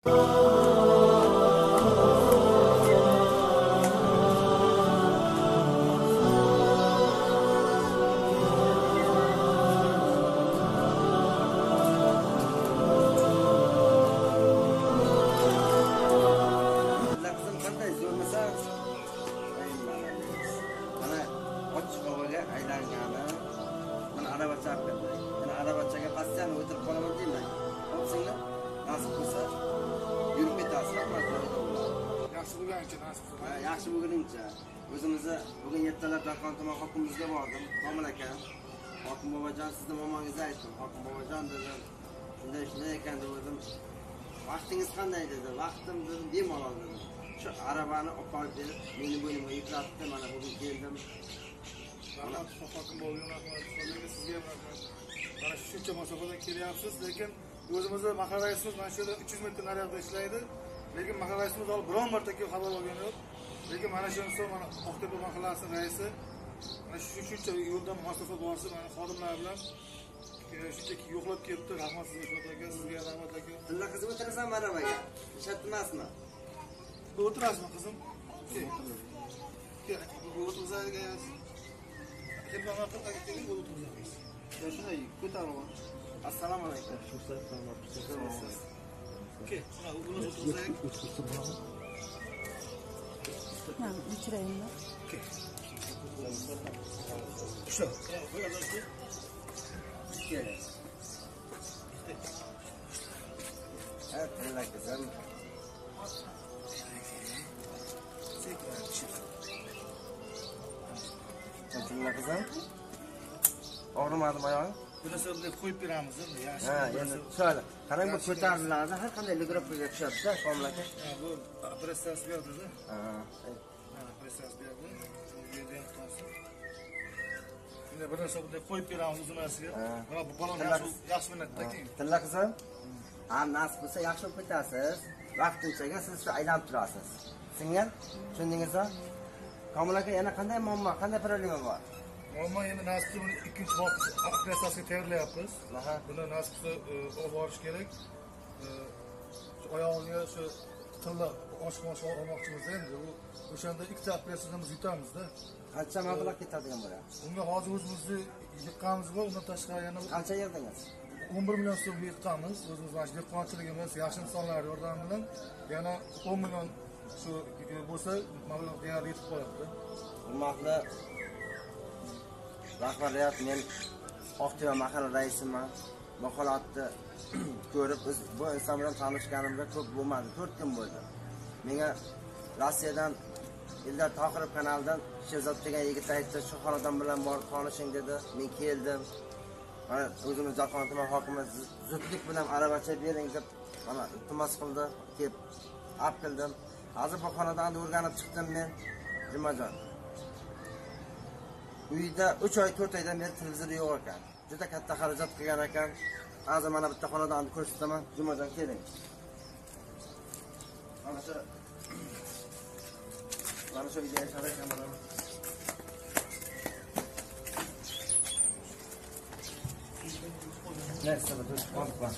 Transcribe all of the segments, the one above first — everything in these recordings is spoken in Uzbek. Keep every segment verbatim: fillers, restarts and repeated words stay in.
Yaxshi bo'lguningcha o'zimizni bugun ertalab Dahqon tuman hokimimizga bordim. Komil aka, hokim bobojon sizni momongizni aytdim. Hokim bobojon dedim, shunday shunday ekan dedim. Vaqtingiz qanday dedi? Vaqtim dedim bemalol dedim. Shu arabani olib borib berib, meni bo'ynimga yuklatdi. Mana bugun keldim. Rahmat hokim bobojon, rahmat. Sizga rahmat. Mana shuncha masofadan kelyapsiz, lekin o'zimizni mahalla raisimiz mana shu yerda uch yuz metr nariyoqda ishlaydi. Lekin mahalla raisimiz olib biron marta kelib xabar olgani yo'q. Lekin mana shu inson mana Oqtepa mahallasi raisi mana shu shuncha yo'ldan masofa borsa mana xodimlar bilan shunchaki yo'qlab kelibdi. Rahmat sizga, aka, sizga rahmat aka. Tilla qizim o'tirasan marabaga. Shartli emasmi? Bu o'tirasizmi qizim? Kel. Bu o'tirzaydigan. Kel mana aka keling, bu o'tirzaymiz. Ya shunday ko'taraman. Assalomu alaykum. Kel, mana buni o'tirzaylik. Ha, bitireyim ben. Okey. Şu. Gel. Evet, tilla kızım. Tilla kızım. Ağrımadım ayağın? Burası burada koyup bir ağımızı. Ha, yani şöyle. Karang bu ko'tariladi, har qanday ligrafga tushadi-da, komilaka. Ha, bu operatsiyasi berdi-da. Ha. Ha, operatsiyasi berdi. Shu yerda ham turasi. Shunda bir narsa bunday qo'yib beramiz uzunasiga. Mana bu balon yaxshi minatda keyin. Tilla qizim. Ha, nasib bo'lsa yaxshi olib ketasiz. Vaqtinchaga siz shu aylanib turasiz. Singil, tushundingizmi? Komilaka yana qanday muammo, qanday problema bor? Muammo endi nasibda buni ikkinchi bosqich operatsiyasiga tayyorlayapmiz. Buni nasibda olib borish kerak. Shu oyog'iga shu tilla oshmoq olmoqchimiz endi. Bu o'shanda ikkita operatsiyani biz yutamiz-da. Qancha mablag' ketadigan bo'ladi? Unga hozir o'zimizni yiqqanimiz bor, undan tashqari yana qancha yerdingiz? o'n bir million so'm yiqqanmiz. O'zimiz mana shu dehqonchiligimiz, yaxshi insonlar yordami bilan yana o'n million shu bo'lsa mablag' deyarli yetib qoladi. Hurmatli rahbariyat, men Oqtepa mahalla raisiman. Bu holatni ko'rib, biz bu inson bilan tanishganimga ko'p bo'lmadi, to'rt kun bo'ldi. Menga Rossiyadan Eldar Tohirov kanalidan Sherzod degan yigit aytdi, shu xonadon bilan borib tanishing dedi. Men keldim. Mana o'zimiz Dahqon tuman hokimi zudlik bilan arabacha bering deb mana iltimos qildi, kelib olib keldim. Hozir bu xonadonni o'rganib chiqdim men, Jumajon. Uyda uch oy, to'rt oydan beri televizor yo'q ekan. Juda katta xarajat qilgan ekan. Hozir mana bitta xonadonni ko'rsataman. Jumajon keling. Mana shu Mana shu uyda yashar ekan mana. Neyse, bu qo'rqma.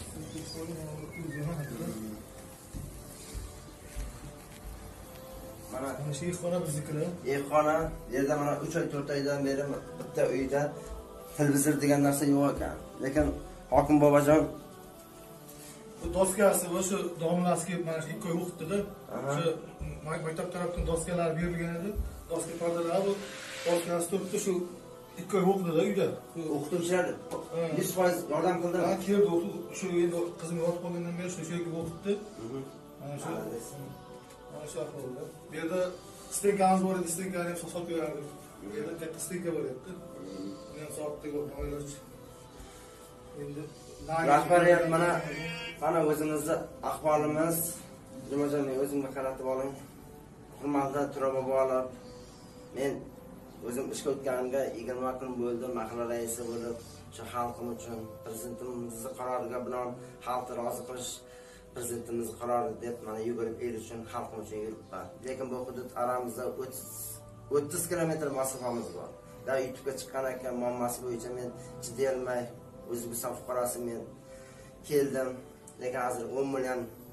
Mana shu xona bizniki. Xona, yerda mana uch oy, to'rt oydan beri bitta uyda televizor degan narsa yo'q ekan. Lekin hokim bobojon bu doskasi va shu domlasiga mana shu ikki oy o'qitdi-da. Shu maktab tarafdan doskalar berilgan edi. Doska pardalar bu doskasi turibdi, shu ikki oy o'qitdi-da uyda. O'qituvchilar yuz foiz yordam qildimi? Ha, keldi, shu endi qizim yotib qolgandan beri shu yerga o'qitdi. Mana shu mana shu ahvolda. Bu yerda stenkamiz bor edi, stenkani ham sotib berardik. Bu yerda katta stenka bor edi. Buni ham sotdik, oilasi. Endi rahbariyat mana mana o'zimizni ahvolimiz. Jumajon, o'zimga qaratib oling. Hurmatli Turobov bobolar. Men o'zim ishga o'tganimga yigirma kun bo'ldi, mahalla raisi bo'lib, shu xalqim uchun prezidentimizning qaroriga binoan xalqni rozi qilish prezidentimiz qarori deb mana yugurib el uchun xalqim uchun yuribman. Lekin bu hudud aramizda o'ttiz kilometr masofamiz bor. Da YouTube'ga chiqqan ekan muammosi bo'yicha men chiday olmay O'zbekiston fuqarosi men keldim. Lekin hozir o'n million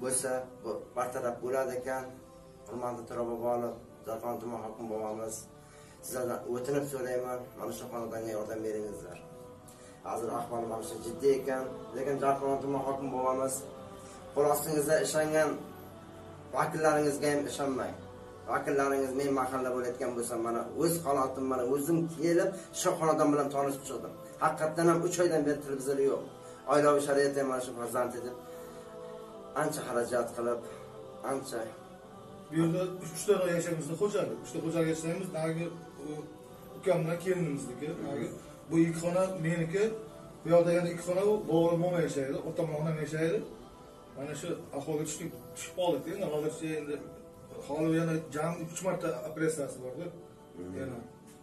bo'lsa, bu bartaraf bo'ladi ekan. Hurmatli To'ra bobolar, Zarafon tuman hokim bobomiz, sizlardan o'tinib so'rayman, mana shu xonadonga yordam beringizlar. Hozir ahvolim mana shu jiddiy ekan, lekin Zarafon tuman hokim bobomiz qo'l ostingizda ishlangan vakillaringizga ham ishonmang. Vakillaringiz men mahalla bo'layotgan bo'lsa, mana o'z holatim, mana o'zim kelib shu xonadon bilan tanishib chiqdim. Haqiqatan ham uch oydan beri televizori yo'q. Oilaviy sharoitda mana shu farzand edib, ancha xarajat qilib, ancha bu yerda uch ta yashaymizni xo'jalik. uch ta xo'jalik yashaymiz. Nagi ukamdan kelinimizniki. Nagi bu ikki xona meniki, bu yoqda yana ikki xona u bo'g'lim mo'ma yashaydi, otam onam yashaydi. Mana shu ahvolga tushib tushib qoldik. Endi hozircha endi hali yana jam uch marta operatsiyasi bor-da. Yana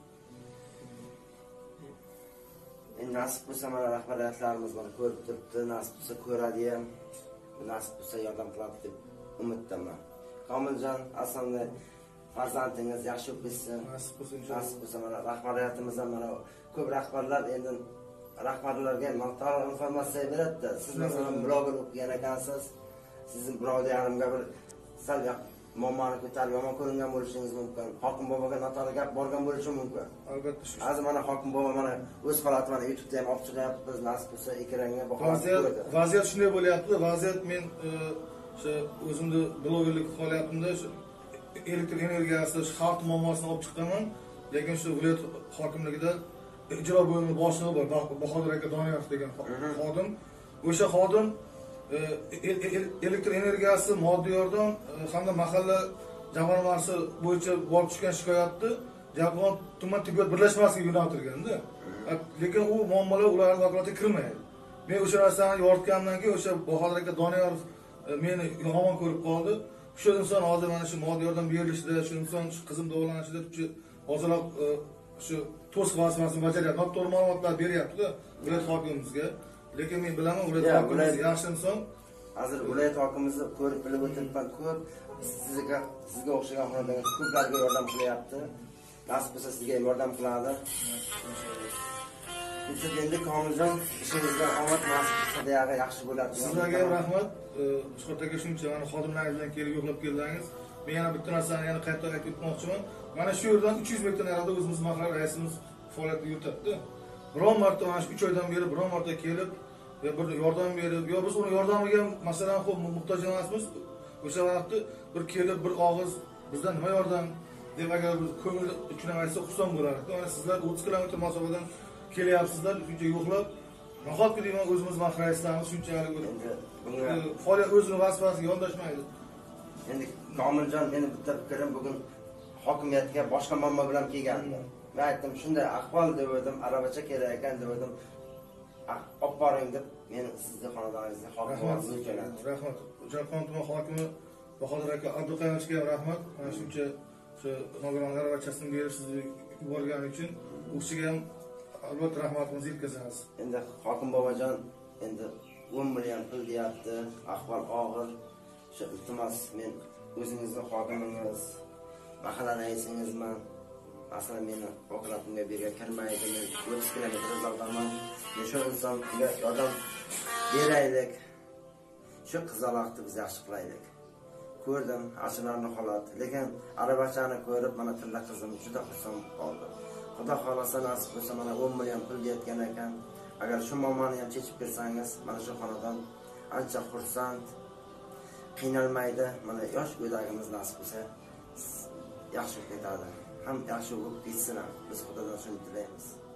endi nasib bo'lsa mana rahbariyatlarimiz buni ko'rib turibdi, nasib bo'lsa ko'radi ham, nasib bo'lsa yordam qiladi deb umiddaman. Komiljon, aslida farzandingiz yaxshi o'qisin. nasib bo'lsa Nasib bo'lsa mana rahbariyatimiz ham mana ko'p rahbarlar endi rahbarlarga maqtovli informatsiya beradi-da. Siz masalan bloger o'qigan ekansiz. Sizning birovda yarimga bir sal muammoni ko'tarib yomon ko'ringan bo'lishingiz mumkin. Hokim boboga noto'g'ri gap borgan bo'lishi mumkin. albatta shu. Hozir mana hokim bobo mana o'z holatini mana YouTube'da ham olib chiqyapmiz. Nasib bo'lsa ekranga Vaziyat vaziyat shunday bo'lyapti. Vaziyat men o'sha o'zimni blogerlik faoliyatimda shu elektr energiyasi, shu xalq muammosini olib chiqqanman. Lekin shu viloyat hokimligida ijro bo'limi boshlig'i bor, Bahodir aka Doniyorov degan xodim. O'sha xodim elektr energiyasi, moddiy yordam hamda mahalla jamg'armasi bo'yicha borib tushgan shikoyatni Jabon tuman tibbiyot birlashmasiga yo'naltirganda, lekin u muammolar ularning vakolatiga kirmaydi. Men o'sha narsani yoritgandan keyin o'sha Bahodir aka Doniyorov meni yomon ko'rib qoldi. Shu inson hozir mana shu moddiy yordam berilishida, shu inson shu qizim davolanishida hozirroq shu to'siq vazifasini bajaryapti. Noto'g'ri ma'lumotlar beryapti viloyat hokimimizga. Lekin men bilaman, viloyat hokimimiz yaxshi inson. Hozir viloyat hokimimizni ko'rib bilib o'tiribman, ko'p sizga sizga o'xshagan xonadonga ko'plarga yordam qilyapti. Nasib bo'lsa sizga ham yordam qiladi. Siz endi Komiljon, ishingizda omad nasib bo'lsa deyag'i yaxshi bo'ladi. Sizlarga ham rahmat. Shuhrat shuncha mana xodimlaringizdan kelib yo'qlab keldingiz. Men yana bitta narsani yana qayta aytib o'tmoqchiman. Mana shu yerdan uch yuz metr narida o'zimiz mahalla raisimiz faoliyat yuritadi. Biron marta mana shu uch oydan beri biron marta kelib va bir yordam berib, yo biz uni yordamiga masalan xo'p muhtoj emasmiz. O'sha vaqtda bir kelib bir og'iz bizdan nima yordam deb agar biz ko'ngil uchun aytsa xursand bo'lardik. Mana sizlar o'ttiz kilometr masofadan kelyapsizlar, shuncha yo'qlab. Nahotki deyman o'zimiz mahalla raislarimiz shunchalik bunga faoliyat o'zini vazifasiga yondashmaydi. Endi Komiljon, meni bitta fikrim, bugun hokimiyatga boshqa muammo bilan kelgandim. Men aytdim, shunday ahvol deb edim, aravacha kerak ekan deb edim. Olib boring deb meni sizning xonadoningizga hokimiyatni jo'natdim. Rahmat. Zarafon tuman hokimi Bahodir aka Abduqayomovga ham rahmat. Mana shuncha shu nogiron aravachasini berib sizni yuborgani uchun u kishiga ham albatta rahmatimizni yetkazamiz. Endi hokim bobojon, endi o'n million pul deyapti, ahvol og'ir. Shu iltimos, men o'zingizning hokimingiz, mahalla raisingizman. Aslida meni vakolatimga berga kirmaydi, men o'ttiz kilometr uzoqdaman. Men shu insonga yordam beraylik. Shu qizaloqni biz yaxshi qilaylik. Ko'rdim, achinarli holat, lekin aravachani ko'rib, mana tilla qizim juda xursand qoldim. Xudo xolasa nasib bo'lsa mana o'n million pul deyotgan ekan. Agar shu muammoni ham chechib bersangiz, mana shu xonadon ancha xursand, qiynalmaydi. Mana yosh go'dagimiz nasib bo'lsa yaxshi ketadi. Ham yaxshi bo'lib ketsin. Biz Xudodan shuni tilaymiz.